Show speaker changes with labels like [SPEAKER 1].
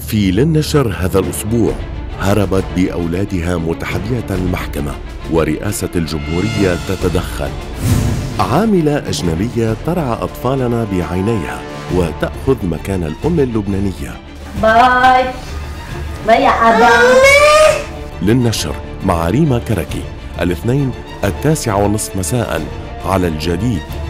[SPEAKER 1] في للنشر هذا الأسبوع هربت بأولادها متحدية المحكمة ورئاسة الجمهورية تتدخل. عاملة أجنبية ترعى أطفالنا بعينيها وتأخذ مكان الأم اللبنانية.
[SPEAKER 2] باي باي يا حبيبي.
[SPEAKER 1] للنشر مع ريما كركي الاثنين 9:30 مساء على الجديد.